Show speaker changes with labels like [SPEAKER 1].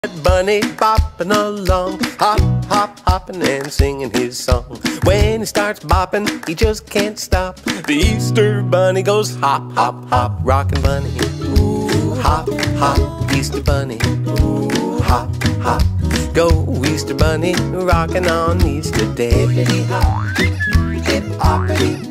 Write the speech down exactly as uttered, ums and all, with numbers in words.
[SPEAKER 1] Bunny bopping along, hop, hop, hopping and singing his song. When he starts bopping, he just can't stop. The Easter Bunny goes hop, hop, hop, rockin' bunny. Ooh, hop, hop, Easter Bunny. Ooh, hop, hop, go Easter Bunny, rockin' on Easter Day. Hippity hop, hip hoppity.